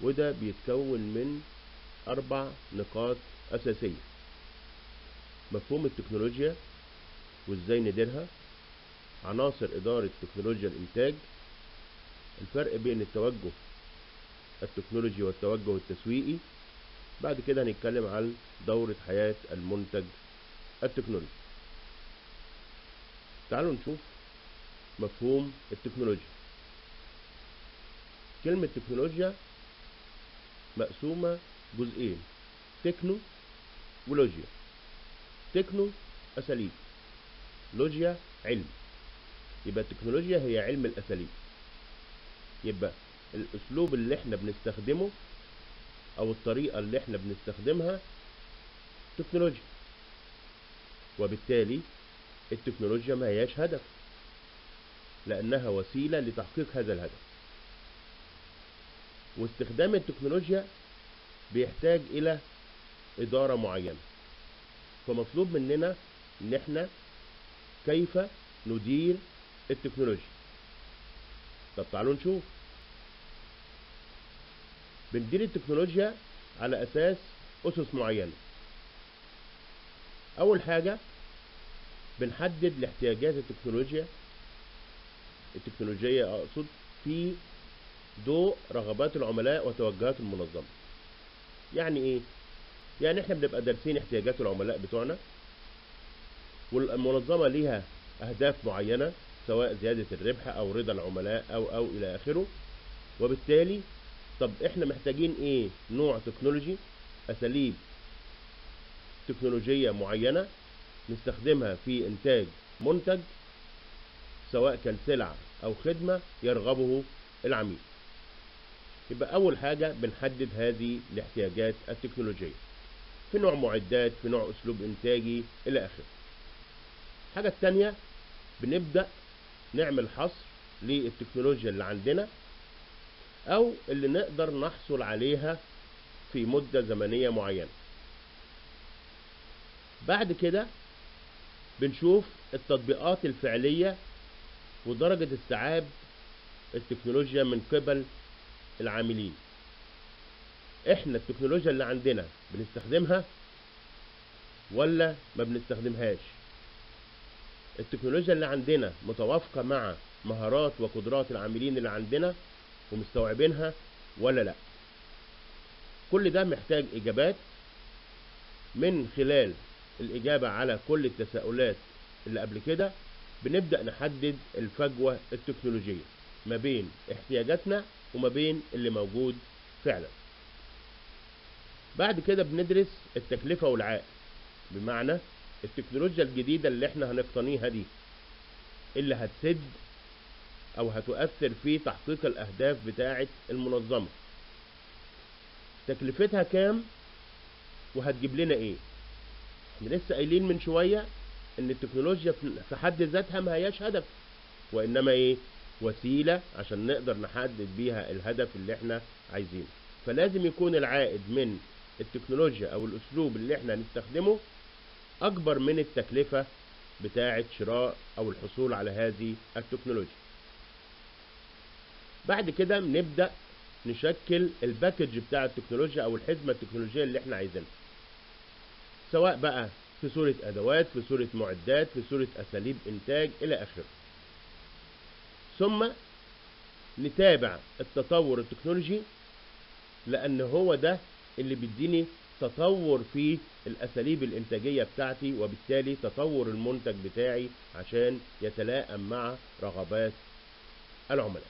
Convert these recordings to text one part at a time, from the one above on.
وده بيتكون من 4 نقاط أساسية: مفهوم التكنولوجيا وإزاي نديرها، عناصر إدارة تكنولوجيا الإنتاج، الفرق بين التوجه التكنولوجي والتوجه التسويقي. بعد كده هنتكلم عن دورة حياة المنتج التكنولوجي. تعالوا نشوف مفهوم التكنولوجيا. كلمة تكنولوجيا مقسومة جزئين: تكنو ولوجيا. تكنو أساليب، لوجيا علم. يبقى التكنولوجيا هي علم الأساليب. يبقى الأسلوب اللي احنا بنستخدمه أو الطريقة اللي احنا بنستخدمها تكنولوجيا، وبالتالي التكنولوجيا ما هياش هدف، لأنها وسيلة لتحقيق هذا الهدف. واستخدام التكنولوجيا بيحتاج إلى إدارة معينة، فمطلوب مننا إن احنا كيف ندير التكنولوجيا. طب تعالوا نشوف. بندير التكنولوجيا على أساس أسس معينة. أول حاجة بنحدد الاحتياجات التكنولوجية أقصد في ضوء رغبات العملاء وتوجهات المنظمة. يعني إيه؟ يعني إحنا بنبقى دارسين احتياجات العملاء بتوعنا، والمنظمة ليها أهداف معينة، سواء زيادة الربح أو رضا العملاء أو إلى آخره. وبالتالي طب إحنا محتاجين إيه؟ نوع تكنولوجي، أساليب تكنولوجية معينة نستخدمها في إنتاج منتج، سواء كان سلعة أو خدمة يرغبه العميل. يبقى أول حاجة بنحدد هذه الاحتياجات التكنولوجية في نوع معدات، في نوع أسلوب إنتاجي إلى آخره. الحاجة الثانية بنبدأ نعمل حصر للتكنولوجيا اللي عندنا أو اللي نقدر نحصل عليها في مدة زمنية معينة. بعد كده بنشوف التطبيقات الفعلية ودرجة استيعاب التكنولوجيا من قبل العاملين. احنا التكنولوجيا اللي عندنا بنستخدمها ولا ما بنستخدمهاش؟ التكنولوجيا اللي عندنا متوافقة مع مهارات وقدرات العاملين اللي عندنا ومستوعبينها ولا لا؟ كل ده محتاج إجابات. من خلال الإجابة على كل التساؤلات اللي قبل كده بنبدأ نحدد الفجوة التكنولوجية ما بين احتياجاتنا وما بين اللي موجود فعلا. بعد كده بندرس التكلفة والعائد، بمعنى التكنولوجيا الجديدة اللي احنا هنقتنيها دي اللي هتسد او هتؤثر في تحقيق الاهداف بتاعة المنظمة، تكلفتها كام وهتجيب لنا ايه؟ احنا لسه قايلين من شوية ان التكنولوجيا في حد ذاتها ما هياش هدف، وانما ايه؟ وسيلة عشان نقدر نحدد بيها الهدف اللي احنا عايزينه. فلازم يكون العائد من التكنولوجيا او الاسلوب اللي احنا هنستخدمه اكبر من التكلفة بتاعة شراء او الحصول على هذه التكنولوجيا. بعد كده بنبدأ نشكل الباكج بتاع التكنولوجيا او الحزمة التكنولوجية اللي احنا عايزينها، سواء بقى في صورة ادوات، في صورة معدات، في صورة اساليب انتاج الى اخره. ثم نتابع التطور التكنولوجي، لان هو ده اللي بيديني تطور في الاساليب الانتاجية بتاعتي، وبالتالي تطور المنتج بتاعي عشان يتلائم مع رغبات العملاء.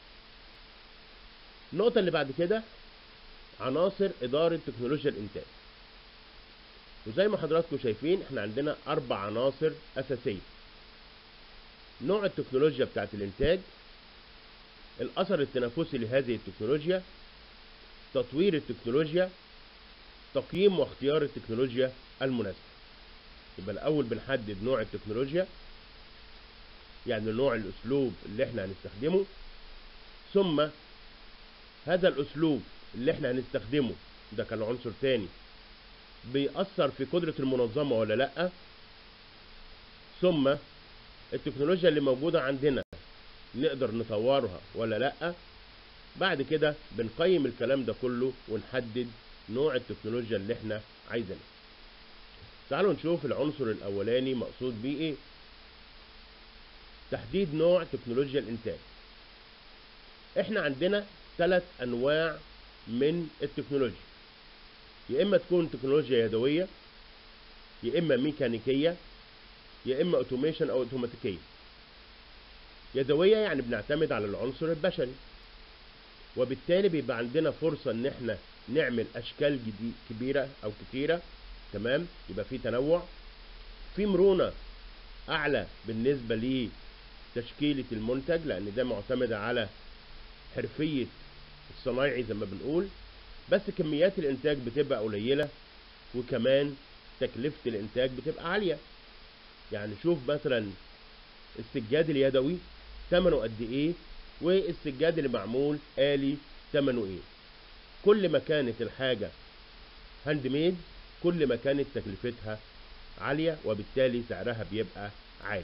النقطة اللي بعد كده عناصر إدارة تكنولوجيا الإنتاج. وزي ما حضراتكم شايفين احنا عندنا 4 عناصر أساسية: نوع التكنولوجيا بتاعت الإنتاج، الأثر التنافسي لهذه التكنولوجيا، تطوير التكنولوجيا، تقييم واختيار التكنولوجيا المناسبة. يبقى الأول بنحدد نوع التكنولوجيا، يعني نوع الأسلوب اللي احنا هنستخدمه، ثم هذا الأسلوب اللي احنا هنستخدمه ده كان عنصر تاني بيأثر في قدرة المنظمة ولا لأ، ثم التكنولوجيا اللي موجودة عندنا نقدر نطورها ولا لأ، بعد كده بنقيم الكلام ده كله ونحدد نوع التكنولوجيا اللي احنا عايزينها. تعالوا نشوف العنصر الاولاني مقصود بيه ايه. تحديد نوع تكنولوجيا الانتاج. احنا عندنا 3 انواع من التكنولوجيا، يا اما تكون تكنولوجيا يدويه، يا اما ميكانيكيه، يا اما اوتوميشن او اوتوماتيكيه. يدويه يعني بنعتمد على العنصر البشري، وبالتالي بيبقى عندنا فرصه ان احنا نعمل اشكال كبيره او كتيره، تمام، يبقى في تنوع، في مرونه اعلى بالنسبه لتشكيله المنتج، لان ده معتمد على حرفيه الصنايعي زي ما بنقول، بس كميات الانتاج بتبقى قليله، وكمان تكلفه الانتاج بتبقى عاليه. يعني شوف مثلا السجاد اليدوي ثمنه قد ايه، والسجاد اللي معمول آلي ثمنه ايه. كل ما كانت الحاجة هاند ميد كل ما كانت تكلفتها عالية، وبالتالي سعرها بيبقى عالي.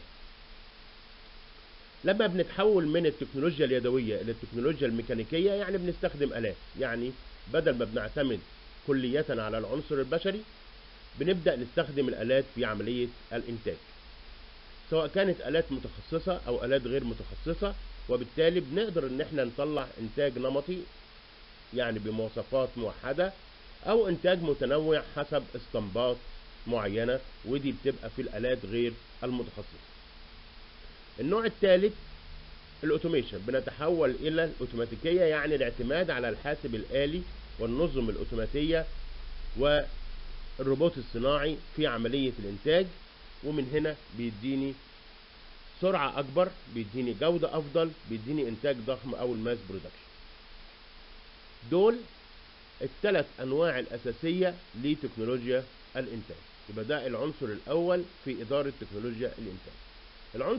لما بنتحول من التكنولوجيا اليدوية إلى التكنولوجيا الميكانيكية، يعني بنستخدم آلات، يعني بدل ما بنعتمد كلية على العنصر البشري بنبدأ نستخدم الآلات في عملية الإنتاج، سواء كانت آلات متخصصة أو آلات غير متخصصة، وبالتالي بنقدر إن احنا نطلع إنتاج نمطي يعني بمواصفات موحدة، أو إنتاج متنوع حسب استنباط معينة، ودي بتبقى في الآلات غير المتخصصة. النوع الثالث الأوتوميشن، بنتحول إلى الأوتوماتيكية، يعني الاعتماد على الحاسب الآلي والنظم الأوتوماتية والروبوت الصناعي في عملية الإنتاج، ومن هنا بيديني سرعة أكبر، بيديني جودة أفضل، بيديني إنتاج ضخم أو الماس برودكشن. دول الثلاث أنواع الأساسية لتكنولوجيا الإنتاج. يبقى ده العنصر الأول في إدارة تكنولوجيا الإنتاج.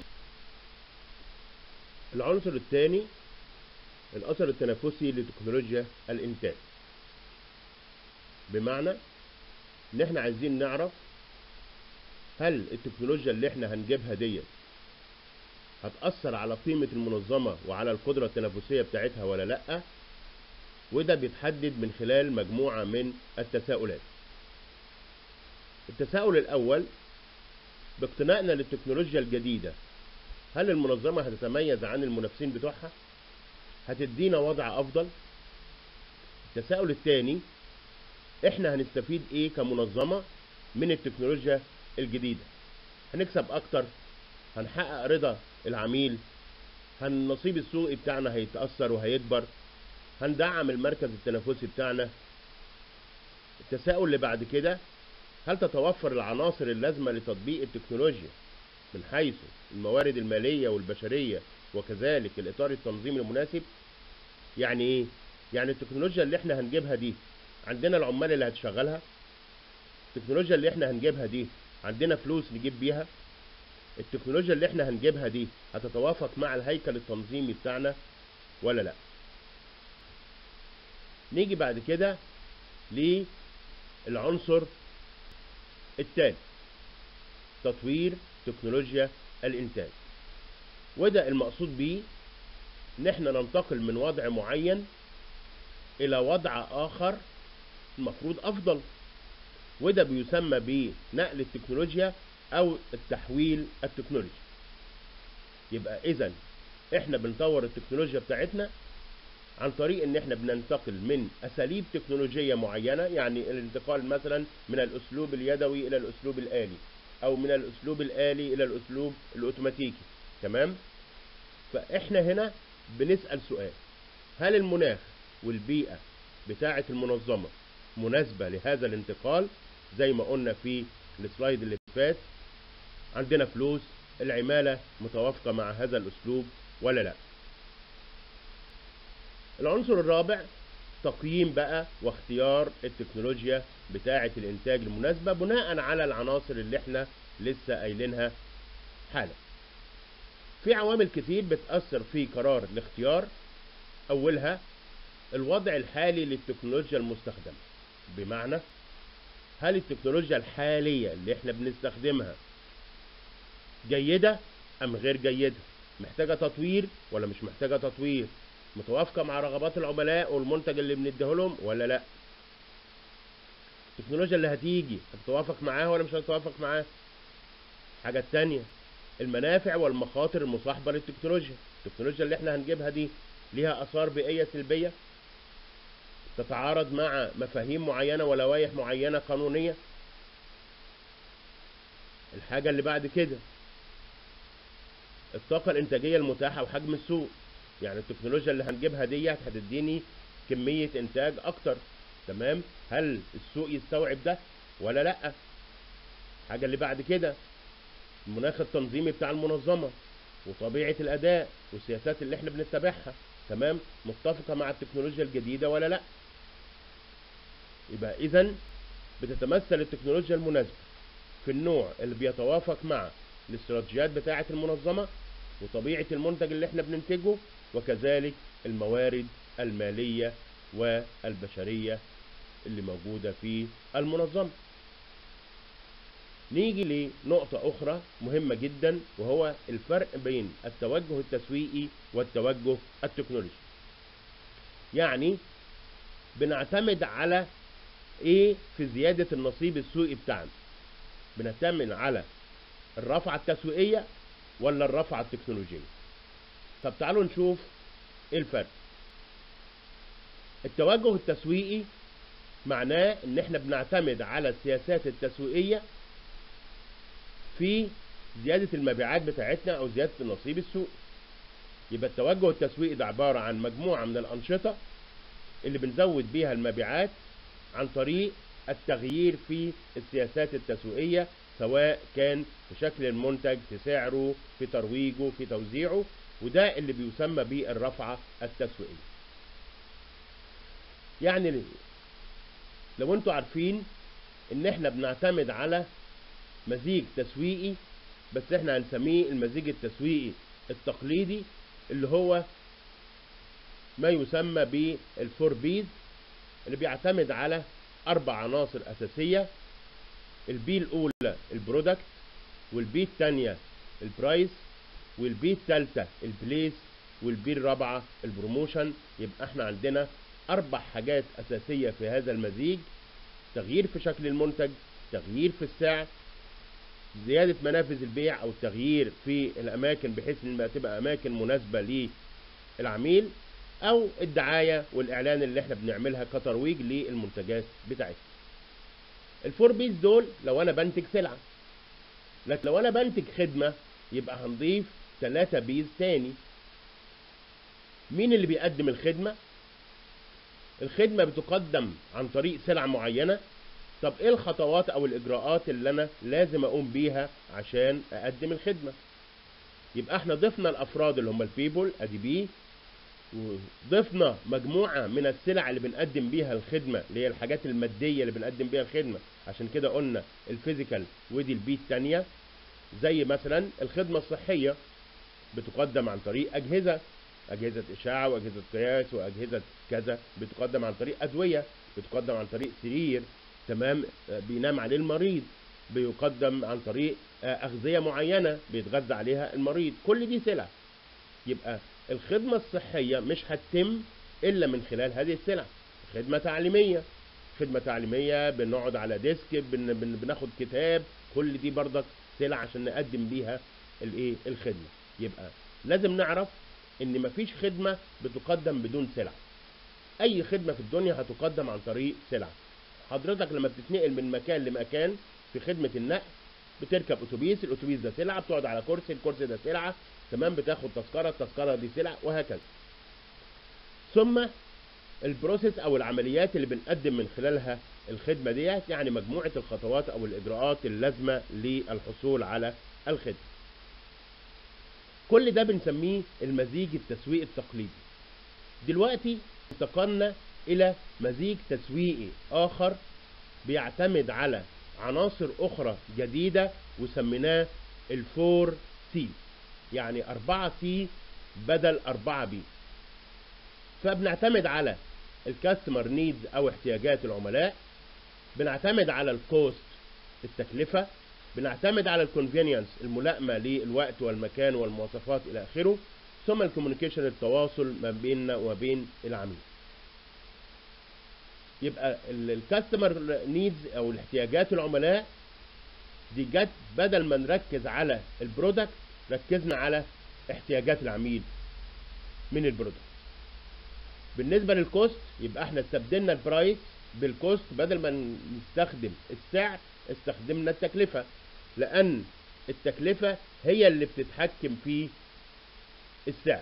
العنصر الثاني الأثر التنافسي لتكنولوجيا الإنتاج، بمعنى إن إحنا عايزين نعرف هل التكنولوجيا اللي إحنا هنجيبها ديت هتأثر على قيمة المنظمة وعلى القدرة التنافسية بتاعتها ولا لأ، وده بيتحدد من خلال مجموعة من التساؤلات. التساؤل الأول، باقتنائنا للتكنولوجيا الجديدة هل المنظمة هتتميز عن المنافسين بتوعها؟ هتدينا وضع أفضل؟ التساؤل الثاني، إحنا هنستفيد إيه كمنظمة من التكنولوجيا الجديدة؟ هنكسب أكتر؟ هنحقق رضا العميل؟ النصيب السوقي بتاعنا هيتأثر وهيكبر؟ هندعم المركز التنافسي بتاعنا؟ التساؤل اللي بعد كده، هل تتوفر العناصر اللازمة لتطبيق التكنولوجيا من حيث الموارد المالية والبشرية، وكذلك الإطار التنظيمي المناسب؟ يعني إيه؟ يعني التكنولوجيا اللي إحنا هنجيبها دي عندنا العمال اللي هتشغلها؟ التكنولوجيا اللي إحنا هنجيبها دي عندنا فلوس نجيب بيها؟ التكنولوجيا اللي إحنا هنجيبها دي هتتوافق مع الهيكل التنظيمي بتاعنا ولا لأ؟ نيجي بعد كده للعنصر الثالث، تطوير تكنولوجيا الإنتاج. وده المقصود بيه إن إحنا ننتقل من وضع معين إلى وضع آخر المفروض أفضل، وده بيسمى بنقل التكنولوجيا أو التحويل التكنولوجي. يبقى إذن إحنا بنطور التكنولوجيا بتاعتنا عن طريق إن إحنا بننتقل من أساليب تكنولوجية معينة، يعني الانتقال مثلا من الأسلوب اليدوي إلى الأسلوب الآلي، أو من الأسلوب الآلي إلى الأسلوب الأوتوماتيكي، تمام؟ فإحنا هنا بنسأل سؤال، هل المناخ والبيئة بتاعة المنظمة مناسبة لهذا الانتقال؟ زي ما قلنا في السلايد اللي فات، عندنا فلوس، العمالة متوافقة مع هذا الأسلوب ولا لا؟ العنصر الرابع، تقييم بقى واختيار التكنولوجيا بتاعة الإنتاج المناسبة بناء على العناصر اللي احنا لسه قايلينها حالا. في عوامل كتير بتأثر في قرار الاختيار، أولها الوضع الحالي للتكنولوجيا المستخدمة، بمعنى هل التكنولوجيا الحالية اللي احنا بنستخدمها جيدة أم غير جيدة؟ محتاجة تطوير ولا مش محتاجة تطوير؟ متوافقة مع رغبات العملاء والمنتج اللي بنديه لهم ولا لا؟ التكنولوجيا اللي هتيجي هتتوافق معاها ولا مش هتتوافق معاها؟ الحاجة التانية، المنافع والمخاطر المصاحبة للتكنولوجيا. التكنولوجيا اللي احنا هنجيبها دي ليها آثار بيئية سلبية تتعارض مع مفاهيم معينة ولوائح معينة قانونية. الحاجة اللي بعد كده، الطاقة الإنتاجية المتاحة وحجم السوق. يعني التكنولوجيا اللي هنجيبها ديت هتديني كمية إنتاج أكتر، تمام؟ هل السوق يستوعب ده ولا لأ؟ الحاجة اللي بعد كده، المناخ التنظيمي بتاع المنظمة وطبيعة الأداء والسياسات اللي احنا بنتبعها، تمام؟ متفقة مع التكنولوجيا الجديدة ولا لأ؟ يبقى إذن بتتمثل التكنولوجيا المناسبة في النوع اللي بيتوافق مع الاستراتيجيات بتاعة المنظمة وطبيعة المنتج اللي احنا بننتجه، وكذلك الموارد المالية والبشرية اللي موجودة في المنظمة. نيجي لنقطة أخرى مهمة جدا، وهو الفرق بين التوجه التسويقي والتوجه التكنولوجي. يعني بنعتمد على ايه في زيادة النصيب السوقي بتاعنا؟ بنعتمد على الرفعة التسويقية ولا الرفعة التكنولوجية؟ طب تعالوا نشوف ايه الفرق. التوجه التسويقي معناه ان احنا بنعتمد على السياسات التسويقية في زيادة المبيعات بتاعتنا او زيادة النصيب السوقي. يبقى التوجه التسويقي ده عبارة عن مجموعة من الأنشطة اللي بنزود بيها المبيعات عن طريق التغيير في السياسات التسويقية، سواء كان في شكل المنتج، في سعره، في ترويجه، في توزيعه، وده اللي بيسمى بالرفعة التسويقية. يعني لو انتوا عارفين ان احنا بنعتمد على مزيج تسويقي، بس احنا هنسميه المزيج التسويقي التقليدي، اللي هو ما يسمى بالفور بيز، اللي بيعتمد على 4 عناصر أساسية. البي الأولى البرودكت، والبي الثانية البرايس، والبي الثالثة البليس، والبي الرابعة البروموشن. يبقى احنا عندنا 4 حاجات أساسية في هذا المزيج: تغيير في شكل المنتج، تغيير في السعر، زيادة منافذ البيع أو التغيير في الأماكن بحيث إنها تبقى أماكن مناسبة للعميل، أو الدعاية والإعلان اللي احنا بنعملها كترويج للمنتجات بتاعتنا. الفور بيز دول لو أنا بنتج سلعة، لكن لو أنا بنتج خدمة يبقى هنضيف 3 بيز تاني. مين اللي بيقدم الخدمة؟ الخدمة بتقدم عن طريق سلعة معينة. طب ايه الخطوات او الاجراءات اللي انا لازم اقوم بيها عشان اقدم الخدمة؟ يبقى احنا ضفنا الافراد اللي هم البيبول، ادي بي، وضفنا مجموعة من السلع اللي بنقدم بيها الخدمة، اللي هي الحاجات المادية اللي بنقدم بيها الخدمة، عشان كده قلنا الفيزيكال، ودي البي التانية. زي مثلا الخدمة الصحية بتقدم عن طريق أجهزة إشعاع وأجهزة قياس وأجهزة كذا، بتقدم عن طريق أدوية، بتقدم عن طريق سرير، تمام، بينام عليه المريض، بيقدم عن طريق أغذية معينة بيتغذى عليها المريض. كل دي سلع. يبقى الخدمة الصحية مش هتتم إلا من خلال هذه السلع. خدمة تعليمية بنقعد على ديسك، بناخد كتاب، كل دي برضك سلع عشان نقدم بيها الخدمة. يبقى لازم نعرف ان مفيش خدمة بتقدم بدون سلع. اي خدمة في الدنيا هتقدم عن طريق سلع. حضرتك لما بتتنقل من مكان لمكان في خدمة النقل، بتركب اتوبيس، الاتوبيس ده سلعة، بتقعد على كرسي، الكرسي ده سلعة، تمام، بتاخد تذكرة، التذكرة دي سلعة، وهكذا. ثم البروسيس او العمليات اللي بنقدم من خلالها الخدمة ديت، يعني مجموعة الخطوات او الاجراءات اللازمة للحصول على الخدمة. كل ده بنسميه المزيج التسويقي التقليدي. دلوقتي انتقلنا الى مزيج تسويقي اخر بيعتمد على عناصر اخرى جديدة وسميناه الفور سي، يعني 4 سي بدل 4 بي. فبنعتمد على الكاستمر نيدز او احتياجات العملاء، بنعتمد على الكوست التكلفة، بنعتمد على الكونفينينس الملائمة للوقت والمكان والمواصفات إلى آخره، ثم الكوميونيكيشن التواصل ما بيننا وبين العميل. يبقى الكاستمر نيدز او الاحتياجات العملاء دي جت بدل ما نركز على البرودكت ركزنا على احتياجات العميل من البرودكت. بالنسبه للكوست يبقى احنا استبدلنا البرايس بالكوست، بدل ما نستخدم السعر استخدمنا التكلفه، لان التكلفه هي اللي بتتحكم في السعر.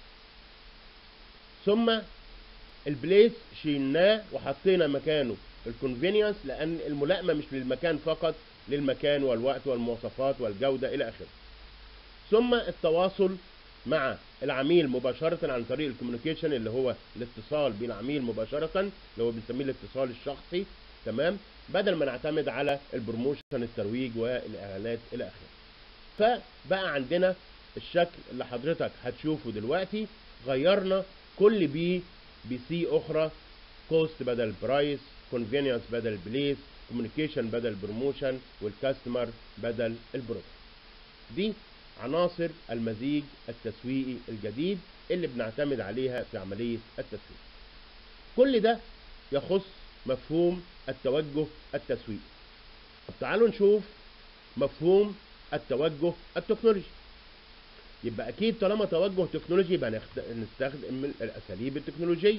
ثم البليس شيلناه وحطينا مكانه الكونفينينس، لان الملائمه مش للمكان فقط، للمكان والوقت والمواصفات والجوده الى اخره. ثم التواصل مع العميل مباشره عن طريق الكوميونيكيشن اللي هو الاتصال بالعميل مباشره، اللي هو بنسميه الاتصال الشخصي، تمام، بدل ما نعتمد على البروموشن الترويج والاعلانات الى اخره. فبقى عندنا الشكل اللي حضرتك هتشوفه دلوقتي، غيرنا كل بي بسي اخرى، كوست بدل برايس، كونفينينس بدل بليس، كوميونيكيشن بدل بروموشن، والكاستمر بدل البرودكت. دي عناصر المزيج التسويقي الجديد اللي بنعتمد عليها في عملية التسويق. كل ده يخص مفهوم التوجه التسويقي. طب تعالوا نشوف مفهوم التوجه التكنولوجي. يبقى اكيد طالما توجه تكنولوجي يبقى نستخدم الاساليب التكنولوجيه.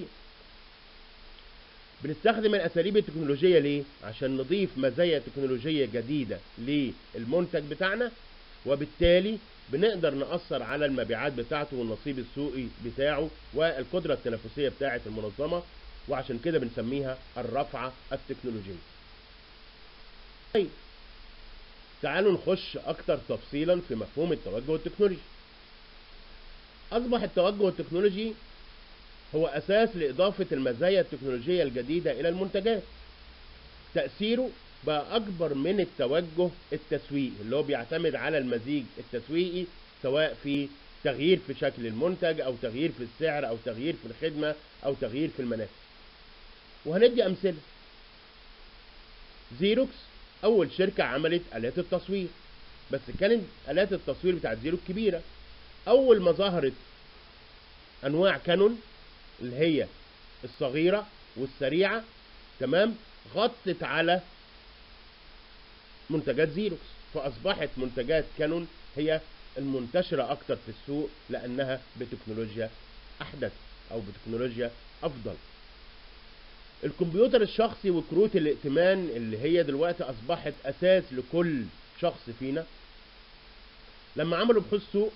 بنستخدم الاساليب التكنولوجيه ليه؟ عشان نضيف مزايا تكنولوجيه جديده للمنتج بتاعنا، وبالتالي بنقدر نأثر على المبيعات بتاعته والنصيب السوقي بتاعه والقدره التنافسيه بتاعه المنظمه، وعشان كده بنسميها الرفعه التكنولوجيه. طيب تعالوا نخش اكتر تفصيلا في مفهوم التوجه التكنولوجي. اصبح التوجه التكنولوجي هو اساس لاضافه المزايا التكنولوجيه الجديده الى المنتجات. تاثيره بقى اكبر من التوجه التسويقي اللي هو بيعتمد على المزيج التسويقي، سواء في تغيير في شكل المنتج او تغيير في السعر او تغيير في الخدمه او تغيير في المنافذ. وهندي امثله. زيروكس اول شركه عملت الات التصوير، بس كانت الات التصوير بتاعت زيروكس كبيره. اول ما ظهرت انواع كانون اللي هي الصغيره والسريعه، تمام، غطت على منتجات زيروكس، فاصبحت منتجات كانون هي المنتشره اكتر في السوق لانها بتكنولوجيا احدث او بتكنولوجيا افضل. الكمبيوتر الشخصي وكروت الائتمان اللي هي دلوقتي اصبحت اساس لكل شخص فينا، لما عملوا بحوث سوق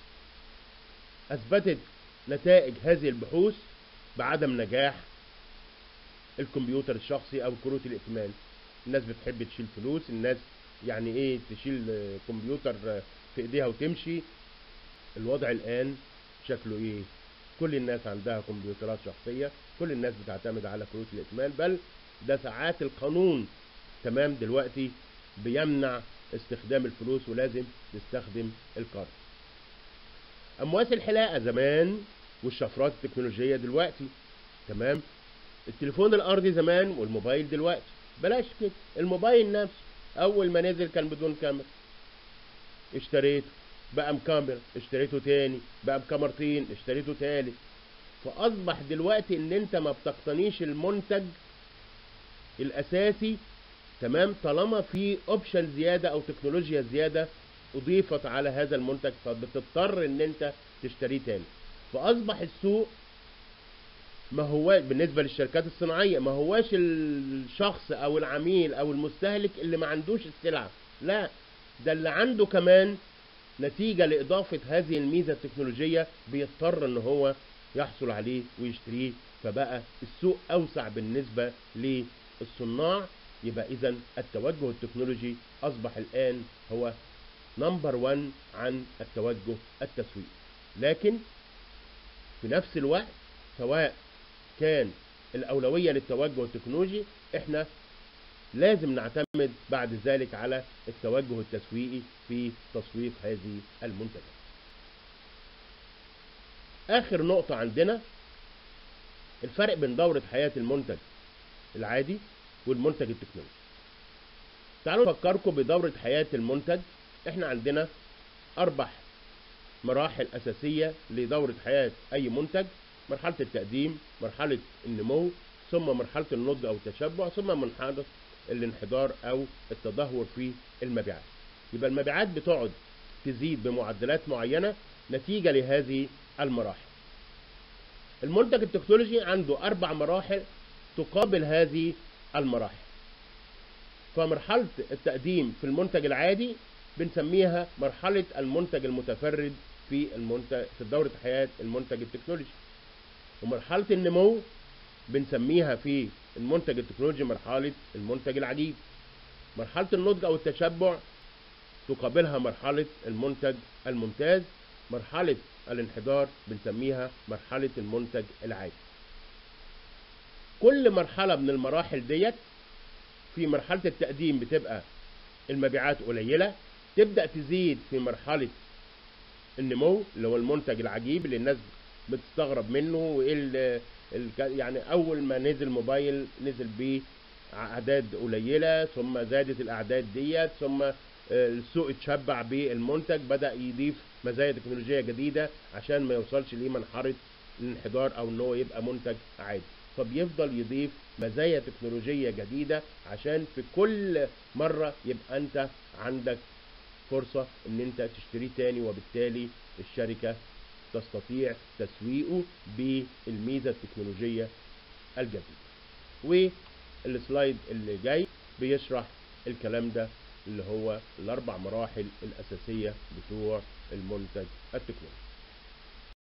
اثبتت نتائج هذه البحوث بعدم نجاح الكمبيوتر الشخصي او كروت الائتمان. الناس بتحب تشيل فلوس، الناس يعني ايه تشيل كمبيوتر في ايديها وتمشي. الوضع الان شكله ايه؟ كل الناس عندها كمبيوترات شخصيه، كل الناس بتعتمد على كروت الائتمان، بل ده ساعات القانون تمام دلوقتي بيمنع استخدام الفلوس ولازم تستخدم الكارت. امواس الحلاقه زمان والشفرات التكنولوجيه دلوقتي، تمام، التليفون الارضي زمان والموبايل دلوقتي. بلاش كده، الموبايل نفسه اول ما نزل كان بدون كاميرا، اشتريته بقى بكاميرا، اشتريته تاني بقى بكاميرتين، اشتريته تالت. فاصبح دلوقتي ان انت ما بتقتنيش المنتج الاساسي، تمام، طالما في اوبشن زياده او تكنولوجيا زياده اضيفت على هذا المنتج، فبتضطر ان انت تشتريه تاني. فاصبح السوق ما هو بالنسبه للشركات الصناعيه ما هواش الشخص او العميل او المستهلك اللي ما عندوش السلعه، لا، ده اللي عنده كمان نتيجه لاضافه هذه الميزه التكنولوجيه بيضطر ان هو يحصل عليه ويشتريه. فبقى السوق اوسع بالنسبه للصناع. يبقى اذا التوجه التكنولوجي اصبح الان هو نمبر 1 عن التوجه التسويقي. لكن في نفس الوقت سواء كان الأولوية للتوجه التكنولوجي، احنا لازم نعتمد بعد ذلك على التوجه التسويقي في تسويق هذه المنتجات. آخر نقطة عندنا الفرق بين دورة حياة المنتج العادي والمنتج التكنولوجي. تعالوا نفكركم بدورة حياة المنتج. احنا عندنا 4 مراحل أساسية لدورة حياة أي منتج: مرحلة التقديم، مرحلة النمو، ثم مرحلة النضج أو التشبع، ثم مرحلة الانحدار أو التدهور في المبيعات. يبقى المبيعات بتقعد تزيد بمعدلات معينة نتيجة لهذه المراحل. المنتج التكنولوجي عنده 4 مراحل تقابل هذه المراحل. فمرحلة التقديم في المنتج العادي بنسميها مرحلة المنتج المتفرد في دورة حياة المنتج التكنولوجي. ومرحلة النمو بنسميها في المنتج التكنولوجي مرحلة المنتج العجيب. مرحلة النضج أو التشبع تقابلها مرحلة المنتج الممتاز. مرحلة الانحدار بنسميها مرحلة المنتج العادي. كل مرحلة من المراحل ديت، في مرحلة التقديم بتبقى المبيعات قليلة، تبدأ تزيد في مرحلة النمو اللي هو المنتج العجيب اللي الناس بتستغرب منه، وايه يعني اول ما نزل موبايل نزل بيه اعداد قليله، ثم زادت الاعداد ديت، ثم السوق اتشبع بالمنتج، بدأ يضيف مزايا تكنولوجيه جديده عشان ما يوصلش لمرحله الانحدار او ان هو يبقى منتج عادي. فبيفضل يضيف مزايا تكنولوجيه جديده عشان في كل مره يبقى انت عندك فرصة ان انت تشتريه تاني، وبالتالي الشركة تستطيع تسويقه بالميزة التكنولوجية الجديدة. والسلايد اللي جاي بيشرح الكلام ده اللي هو ال4 مراحل الأساسية بتوع المنتج التكنولوجي.